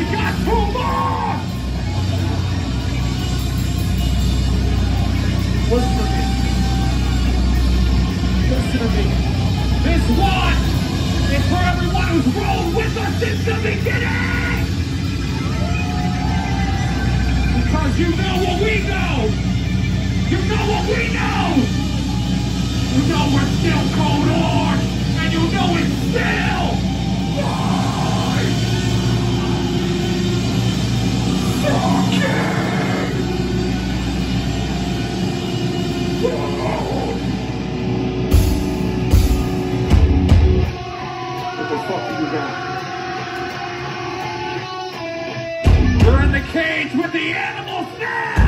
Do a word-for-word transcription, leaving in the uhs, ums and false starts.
got two more! Listen to me. Listen to me. This one is for everyone who's rolled with us since the beginning! Because you know what we know! You know what we know! You know we're still Cold Hard! And you know it's still live! Fucking! What the fuck do you got? We're in the cage with the animals now!